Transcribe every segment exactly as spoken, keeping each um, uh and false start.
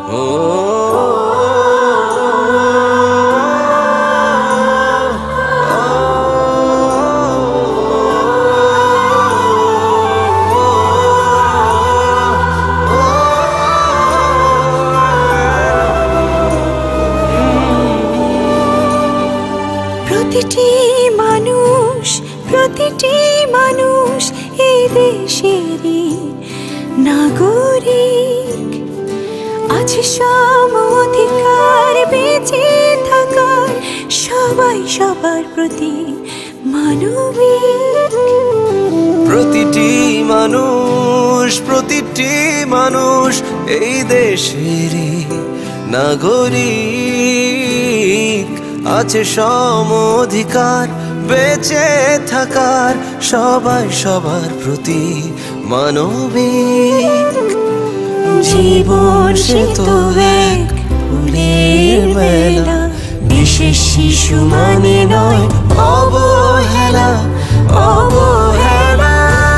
প্রতিটি মানুষ প্রতিটি মানুষ এই দেশেরই নাগরিক, আছে সম অধিকার বেঁচে থাকার, সবাই সবার প্রতি মানবিক। প্রতিটি মানুষ প্রতিটি মানুষ এই দেশেরই নাগরিক, আছে সম অধিকার বেঁচে থাকার, সবাই সবার প্রতি মানবিক। জীবন সে তো এক ফুলের মেলা, বিশেষ শিশু মানে নয় অবহেলা অবহেলা।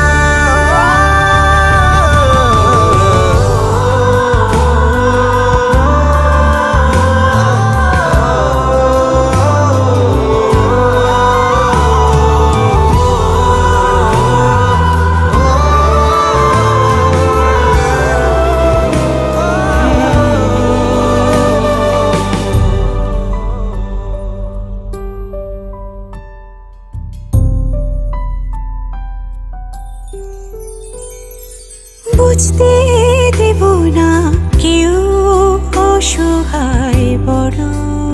বুঝতে দেব না কেউ অসহায় বড়,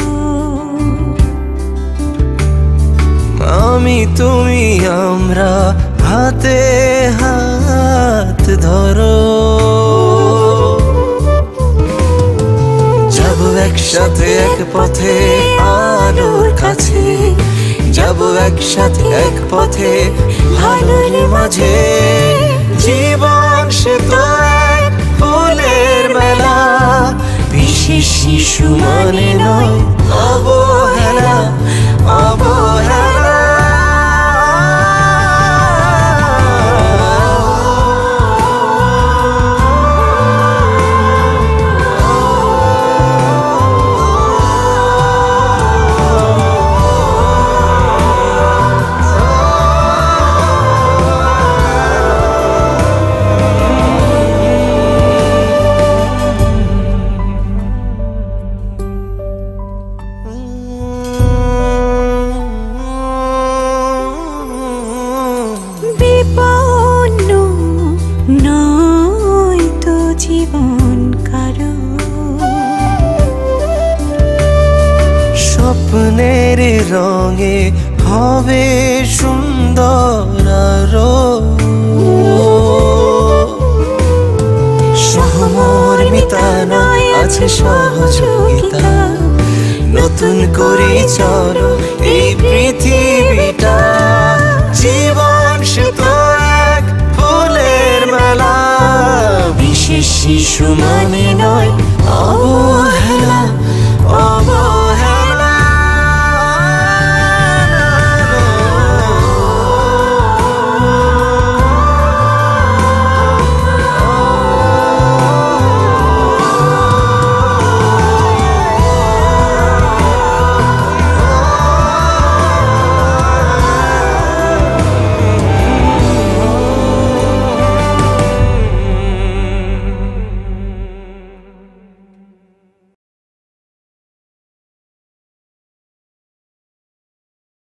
আমি তুমি আমরা হাতে হাত ধরো, যাব একসাথে এক পথে আলোর কাছে, যাব একসাথে এক পথে ভালোর মাঝে। জীবন সে তো এক ফুলের মেলা, বিশেষ শিশু মানে নয় অবহেলা অবহেলা। বিপন্ন নয় তো জীবন কারো, স্বপ্নের রঙে হবে সুন্দর আরো, সহমর্মিতা নয় আছে সহযোগিতা, নতুন করে চলো এই পৃথিবীটা। জীবন সে তো এক ফুলের মেলা, বিশেষ শিশু মানে নয় অবহেলা অবহেলা।